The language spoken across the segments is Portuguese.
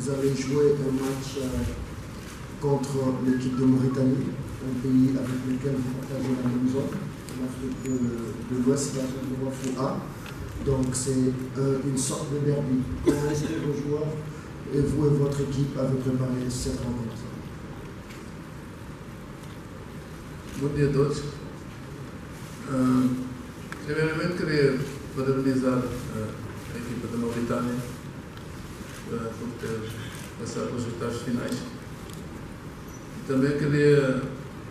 vous allez jouer un match contre l'équipe de Mauritanie, un pays avec lequel vous partagez la même zone, l'Afrique de l'Ouest, l'Afrique de l'Ouest A. Donc c'est une sorte de derby. Comment est-ce que vos joueurs et vous et votre équipe avez préparé cette rencontre? Bom dia a todos. Primeiramente queria parabenizar a equipa da Mauritânia por ter passado pelos oitavos finais. Também queria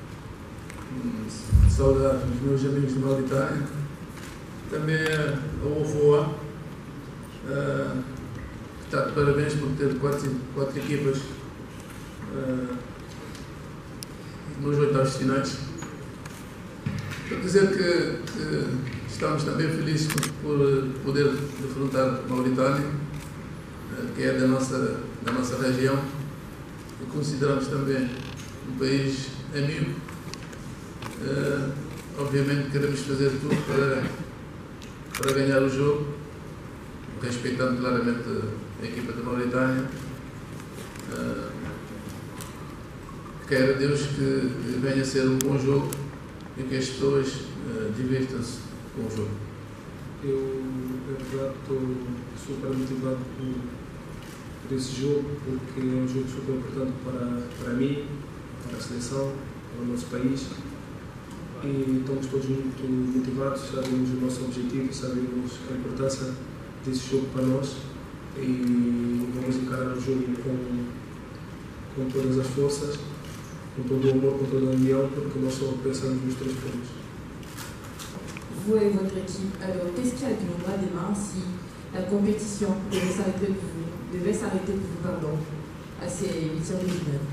saudar os meus amigos de Mauritânia, também a UFOA, está de parabéns por ter quatro equipas nos oitavos finais. Para dizer que estamos também felizes por poder defrontar a Mauritânia, que é da nossa região, e consideramos também um país amigo. Obviamente queremos fazer tudo para ganhar o jogo, respeitando claramente a equipa da Mauritânia. Quero a Deus que venha a ser um bom jogo e que as pessoas divirtam-se com o jogo. Eu, na verdade, estou super motivado por esse jogo, porque é um jogo super importante para mim, para a seleção, para o nosso país. E estamos todos muito motivados, sabemos o nosso objetivo, sabemos a importância desse jogo para nós e vamos encarar o jogo com todas as forças, com todo o amor, com toda a união, porque nós só pensamos nos 3 pontos. Vous et votre équipe, alors qu'est-ce qui adviendra demain si la compétition devait s'arrêter pour vous, pardon, à ces 8e de finale?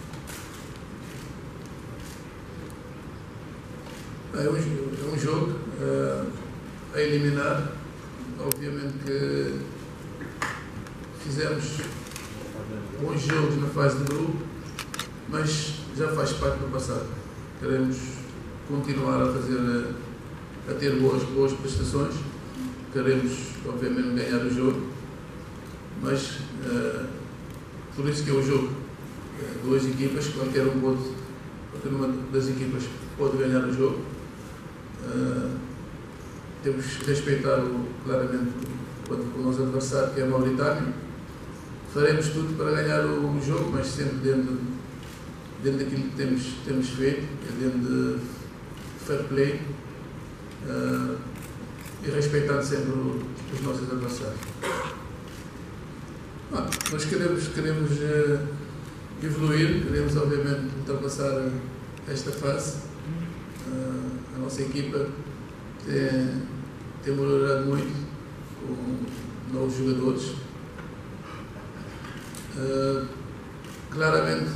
É um jogo a eliminar. Obviamente que fizemos bons jogos na fase de grupo, mas já faz parte do passado. Queremos continuar a ter boas prestações. Queremos, obviamente, ganhar o jogo, mas por isso que é o jogo. Duas equipas, qualquer uma das equipas pode ganhar o jogo. Temos que respeitar claramente o nosso adversário, que é a Mauritânia. Faremos tudo para ganhar o jogo, mas sempre dentro daquilo que temos feito, dentro de fair play, e respeitando sempre os nossos adversários. Nós queremos evoluir, queremos obviamente ultrapassar esta fase. A nossa equipa tem melhorado muito com novos jogadores. Claramente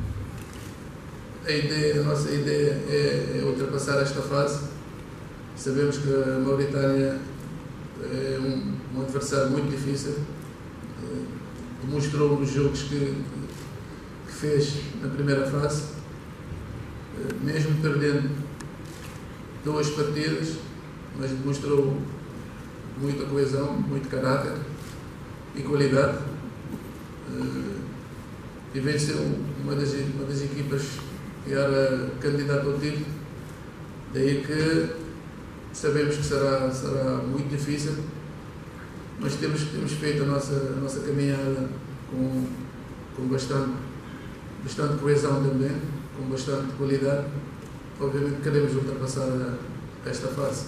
a nossa ideia é ultrapassar esta fase. Sabemos que a Mauritânia é um adversário muito difícil. Demonstrou nos jogos que fez na primeira fase, mesmo perdendo 2 partidas, mas demonstrou muita coesão, muito caráter e qualidade, e venceu uma das equipas que era candidata ao título. Daí que sabemos que será muito difícil, mas temos feito a nossa caminhada com bastante coesão também, com bastante qualidade. Obviamente queremos ultrapassar esta fase.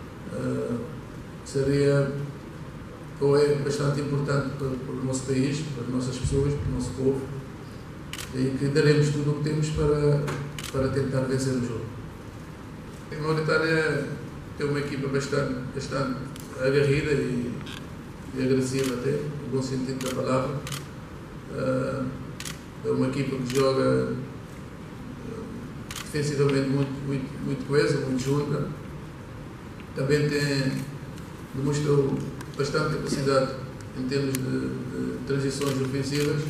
Seria ou é bastante importante para o nosso país, para as nossas pessoas, para o nosso povo, e que daremos tudo o que temos para tentar vencer o jogo. A Mauritânia tem uma equipa bastante aguerrida e agressiva até, no bom sentido da palavra. É uma equipa que joga defensivamente muito coesa, muito junta. Também demonstrou bastante capacidade em termos de transições ofensivas.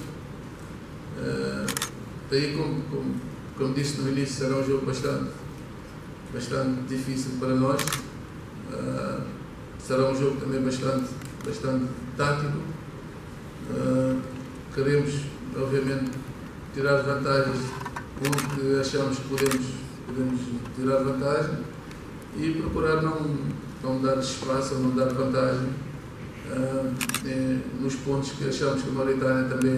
Daí, como disse no início, será um jogo bastante difícil para nós. Será um jogo também bastante tático. queremos, obviamente, tirar vantagens onde achamos que podemos tirar vantagem e procurar não dar espaço ou não dar vantagem nos pontos que achamos que a Mauritânia também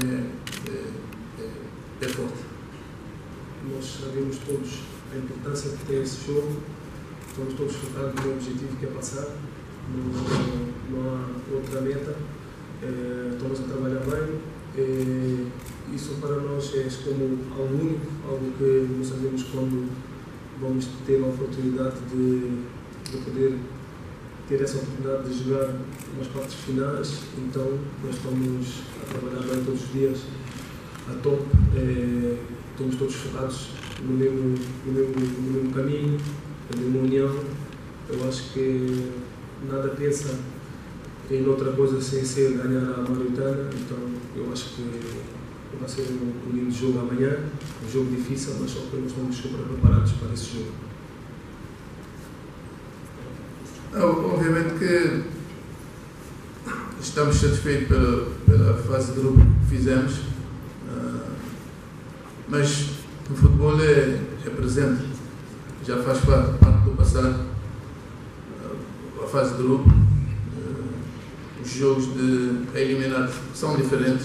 é forte. Nós sabemos todos a importância que tem esse jogo, estamos todos focados no objetivo que é passar, não há outra meta, estamos a trabalhar bem, isso para nós é como algo único, algo que não sabemos quando vamos ter a oportunidade de poder ter essa oportunidade de jogar nas partes finais, então nós estamos a trabalhar bem todos os dias, a top, estamos todos focados no mesmo caminho, na mesma união. Eu acho que nada pensa em outra coisa sem ser ganhar a Mauritânia, então eu acho que vai ser um lindo jogo amanhã, um jogo difícil, mas só que nós estamos super preparados para esse jogo. Obviamente que estamos satisfeitos pela fase de grupo que fizemos, mas o futebol é presente, já faz parte do passado. A fase de grupo, os jogos de eliminados são diferentes,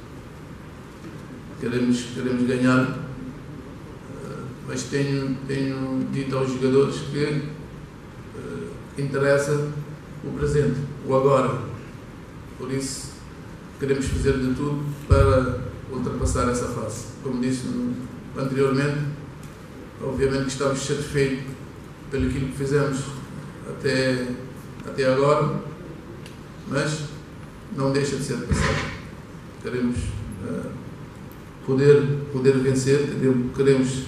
queremos ganhar, mas tenho dito aos jogadores que interessa o presente, o agora. Por isso, queremos fazer de tudo para ultrapassar essa fase. Como disse anteriormente, obviamente que estamos satisfeitos pelo que fizemos até agora, mas não deixa de ser passado. Queremos poder vencer, queremos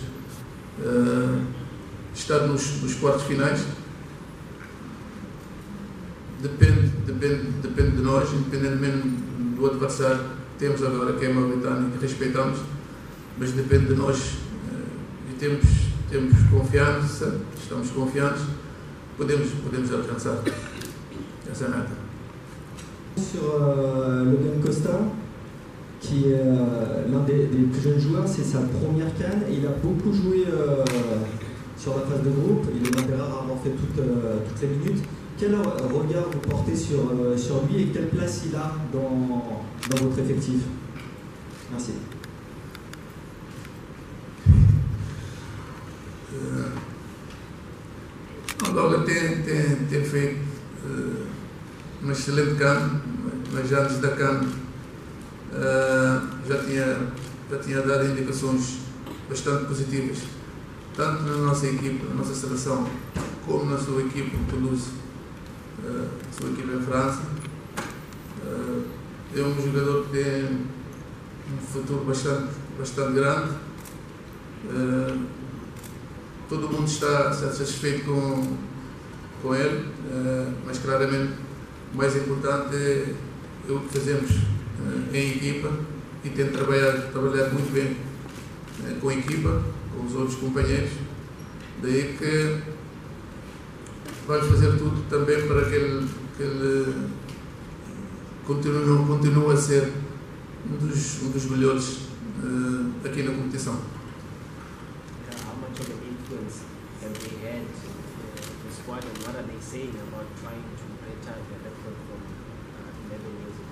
estar nos quartos finais. Depende de nós, independentemente do adversário que temos agora, que é a Mauritânia, que respeitamos, mas depende de nós e temos confiança, estamos confiantes, podemos alcançar essa meta. Sur Logan Costa, qui est l'un des plus jeunes joueurs, c'est sa première CAN et il a beaucoup joué sur la phase de groupe, il est l'un des rares à avoir fait toutes les minutes. Quel regard vous portez sur lui et quelle place il a dans votre effectif? Merci. O Logan tem feito uma excelente CAN, mas antes da CAN já tinha dado indicações bastante positivas, tanto na nossa equipe, na nossa seleção, como na sua equipe em Toulouse, sua equipe em França. É um jogador que tem um futuro bastante grande. Todo mundo está satisfeito com ele, mas claramente o mais importante é o que fazemos em equipa e tento trabalhar muito bem com a equipa, com os outros companheiros. Daí que vamos fazer tudo também para que ele continue a ser um dos melhores aqui na competição. How much of an influence have they had the squad, and what are they saying about trying to better their record from 11 years ago?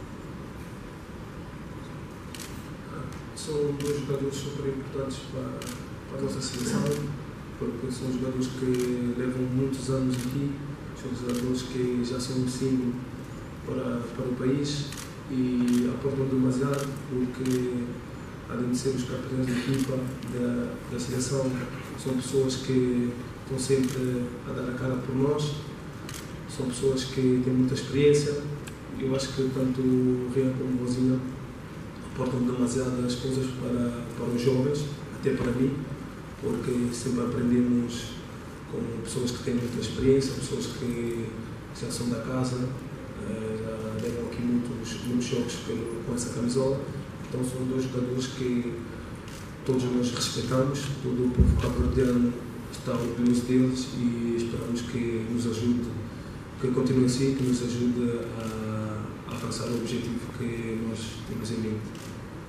São dois jogadores super importantes para a nossa seleção, porque são jogadores que levam muitos anos aqui, são jogadores que já são um símbolo para o país e aportam demasiado, porque além de ser os capitães da equipa, da seleção, são pessoas que estão sempre a dar a cara por nós, são pessoas que têm muita experiência. Eu acho que tanto o Rian como o Bozinha aportam demasiadas coisas para os jovens, até para mim, porque sempre aprendemos com pessoas que têm muita experiência, pessoas que já são da casa, já deram aqui muitos jogos com essa camisola. Então são dois jogadores que todos nós respeitamos, todo o povo cabo-verdiano está orgulhoso deles e esperamos que nos ajude, que continue assim, que nos ajude a alcançar o objetivo que nós temos em mente.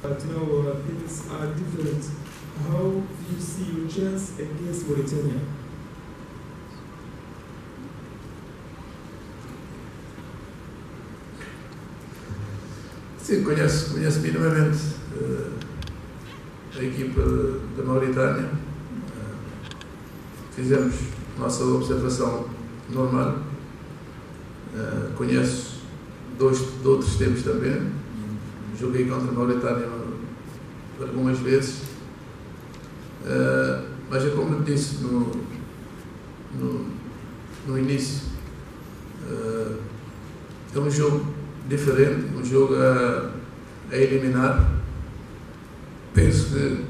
But now things are different. How do you see your chance against Mauritania? Sim, conheço minimamente a equipa da Mauritânia. Fizemos nossa observação normal. Conheço de outros tempos também. Joguei contra a Mauritânia algumas vezes. Mas é como eu disse no início, é um jogo diferente, um jogo a eliminar. Penso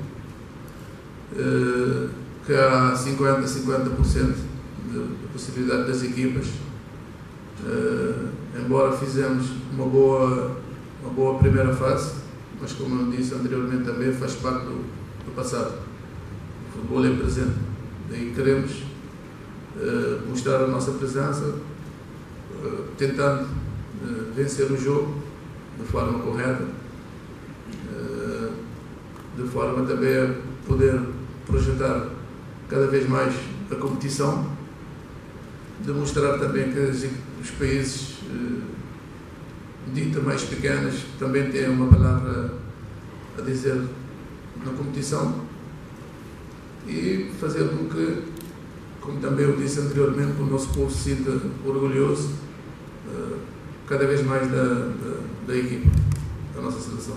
que há 50% de possibilidade das equipas. Embora fizemos uma boa primeira fase, mas como eu disse anteriormente também faz parte do passado. O futebol é presente, daí queremos mostrar a nossa presença, tentando vencer o jogo de forma correta, de forma também a poder projetar cada vez mais a competição, demonstrar também que os países dita mais pequenas também têm uma palavra a dizer na competição e fazer com que, como também eu disse anteriormente, que o nosso povo se sinta orgulhoso cada vez mais da equipa, da nossa seleção.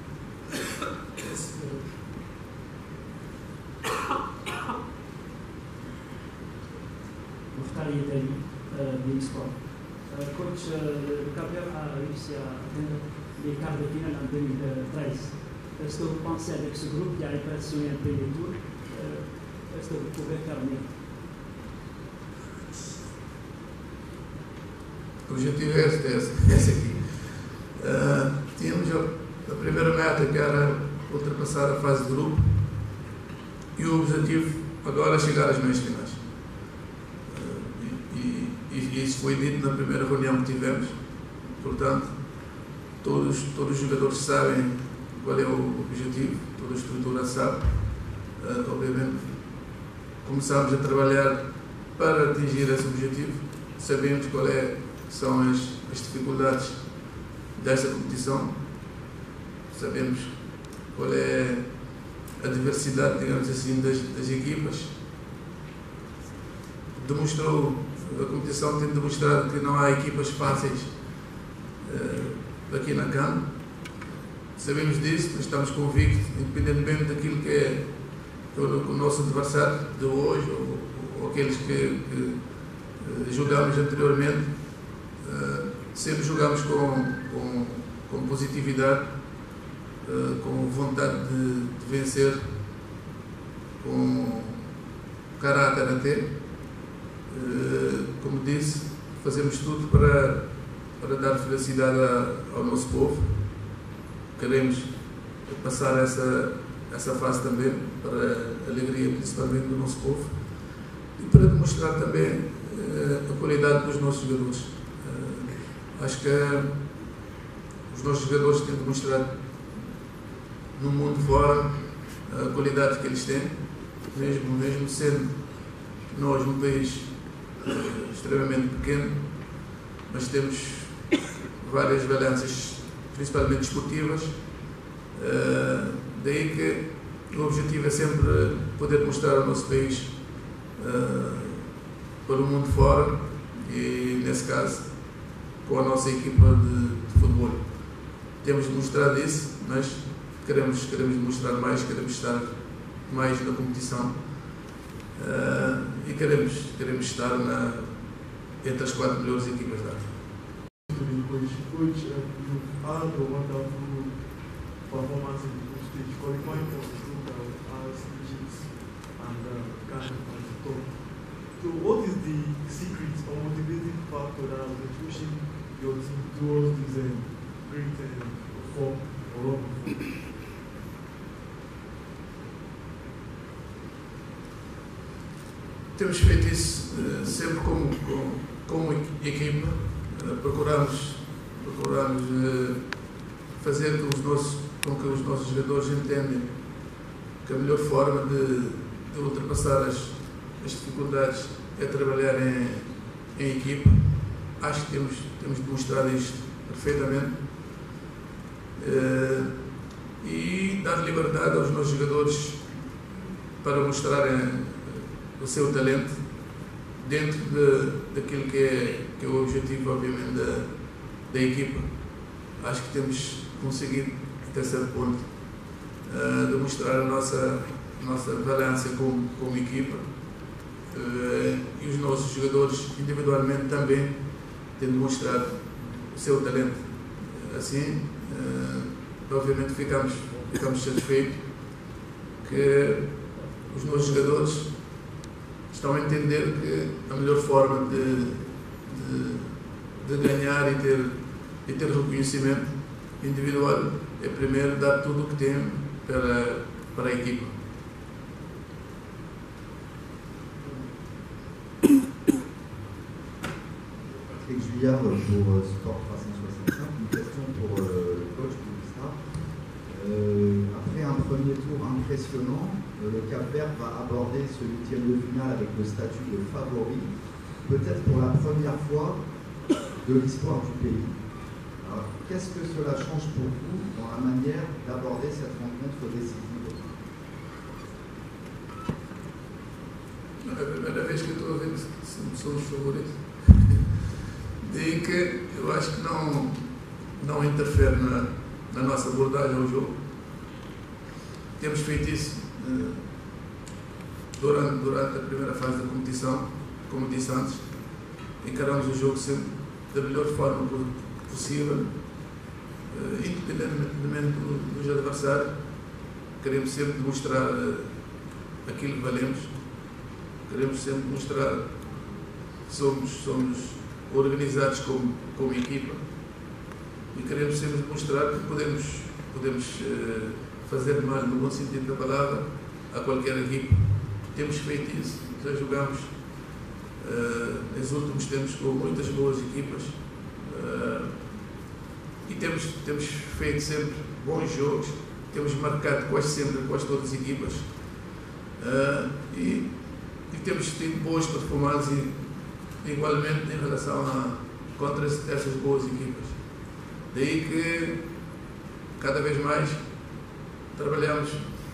Coach, le Cap-Vert a réussi à atteindre les quarts de finale en 2013. Est-ce que vous pensez avec ce groupe qui a impressionné un peu les tours, est-ce que vous pouvez faire mieux? O objetivo é esse aqui. Tínhamos a primeira meta, que era ultrapassar a fase de grupo, e o objetivo agora é chegar às meias finais. E isso foi dito na primeira reunião que tivemos. Portanto, todos os jogadores sabem qual é o objetivo, toda a estrutura sabe. Obviamente, começámos a trabalhar para atingir esse objetivo. Sabemos quais são as dificuldades desta competição, sabemos qual é a diversidade, digamos assim, das equipas. A competição tem demonstrado que não há equipas fáceis aqui na CAN. Sabemos disso, mas estamos convictos, independentemente daquilo que é o nosso adversário de hoje ou aqueles que jogamos anteriormente. Sempre jogamos com positividade, com vontade de vencer, com caráter até. Como disse, fazemos tudo para dar felicidade ao nosso povo. Queremos passar essa fase também para a alegria, principalmente do nosso povo, e para demonstrar também a qualidade dos nossos jogadores. Acho que os nossos jogadores têm demonstrado no mundo fora a qualidade que eles têm, mesmo sendo nós um país extremamente pequeno, mas temos várias valências, principalmente esportivas. Daí que o objetivo é sempre poder mostrar o nosso país para o mundo fora e, nesse caso, com a nossa equipa de futebol. Temos demonstrado isso, mas queremos demonstrar mais, queremos estar mais na competição. E queremos estar entre as 4 melhores equipas da África. Coach, you had a wonderful performance in the group stage, qualifying for the group as Egypt and Ghana at the top. So, what is the secret or motivating factor that has been pushing your team towards this great form or run form? Temos feito isso sempre como equipa. Procuramos fazer que os nossos com que os nossos jogadores entendem que a melhor forma de ultrapassar as dificuldades é trabalhar em equipa. Acho que temos demonstrado isto perfeitamente, e dar liberdade aos nossos jogadores para mostrarem o seu talento dentro daquilo que é o objetivo, obviamente, da equipa. Acho que temos conseguido, até certo ponto, demonstrar a nossa valência como equipa, e os nossos jogadores individualmente também têm demonstrado o seu talento. Assim, obviamente ficamos satisfeitos que os nossos jogadores estão a entender que a melhor forma de ganhar e ter reconhecimento individual é primeiro dar tudo o que tem para a equipa. Patrick Juillard pour Sport 365, une question pour le coach Augustin. Après un premier tour impressionnant, le Cap-Vert va aborder ce huitième de finale avec le statut de favori, peut-être pour la première fois de l'histoire du pays. Alors, qu'est-ce que cela change pour vous dans la manière d'aborder cette rencontre décisive? É a primeira vez que eu estou a ver se somos favoritos. Daí que eu acho que não interfere na nossa abordagem ao jogo. Temos feito isso durante a primeira fase da competição, como disse antes. Encaramos o jogo sempre da melhor forma possível, independentemente dos adversários. Queremos sempre demonstrar aquilo que valemos. Queremos sempre mostrar que somos organizados como equipa, e queremos sempre mostrar que podemos fazer mal, no bom sentido da palavra, a qualquer equipa. Temos feito isso, já jogamos nos últimos tempos com muitas boas equipas, e temos feito sempre bons jogos, temos marcado quase todas as equipas, e temos tido boas performances igualmente em relação contra essas boas equipas. Daí que cada vez mais trabalhamos,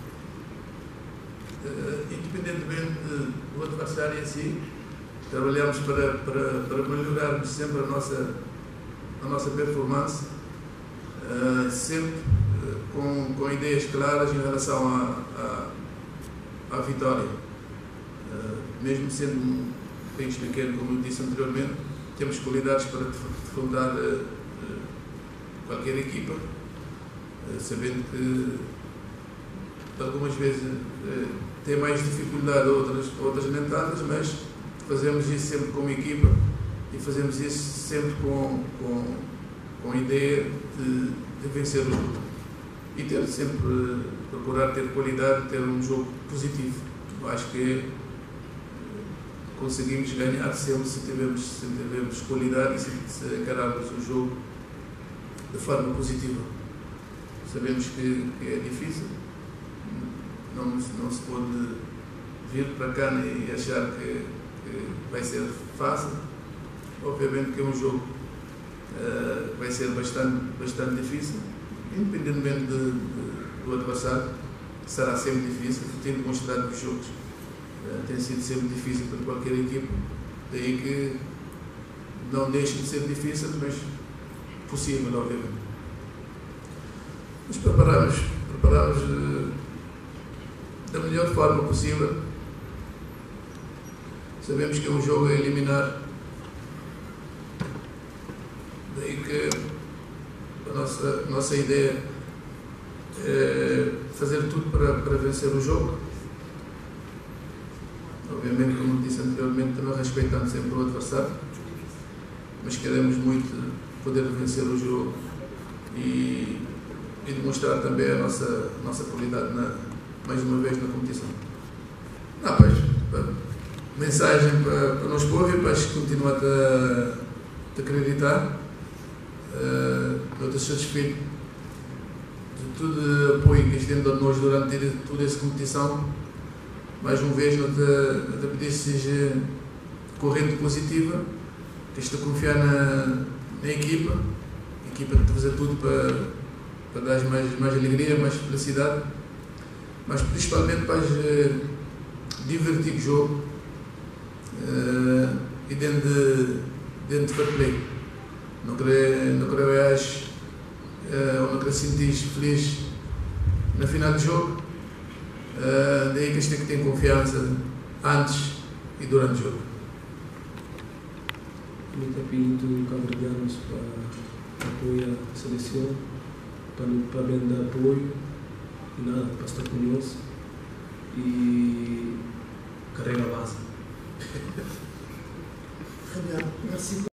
independentemente do adversário em si, trabalhamos para melhorarmos sempre a nossa performance, sempre com ideias claras em relação à vitória. Mesmo sendo um país pequeno, como eu disse anteriormente, temos qualidades para defrontar qualquer equipa, sabendo que algumas vezes tem mais dificuldade, outras nem tantas, mas fazemos isso sempre como equipa e fazemos isso sempre com a ideia de vencer o jogo e ter sempre procurar ter qualidade, ter um jogo positivo. Eu acho que conseguimos ganhar sempre se tivermos qualidade e se encararmos o jogo de forma positiva. Sabemos que é difícil, não se pode vir para cá e achar que vai ser fácil. Obviamente que é um jogo que vai ser bastante difícil, independentemente do adversário, será sempre difícil. Tem demonstrado que os jogos tem sido sempre difícil para qualquer equipa, daí que não deixam de ser difíceis, mas possível, obviamente. Nos preparamos da melhor forma possível. Sabemos que é um jogo a eliminar, daí que a nossa ideia é fazer tudo para vencer o jogo. Obviamente, como disse anteriormente, também respeitando sempre o adversário, mas queremos muito poder vencer o jogo e demonstrar também a nossa qualidade mais uma vez na competição. Mensagem para nós povo e para continuar a acreditar. Eu estou satisfeito todo o apoio que estão dado nós durante toda essa competição. Mais uma vez, não te pedir que seja corrente positiva, que esteja a confiar na equipa que fazer tudo para dar mais alegria, mais felicidade, mas principalmente para divertir o jogo e dentro de fair play. Não quero ou não quero sentir feliz na final do jogo. Daí que a gente tem que ter confiança antes e durante o jogo. Muito pedido cabo-verdianos para apoiar a seleção, para bem dar apoio e nada, para estar conosco e carrega a base. Très bien, merci.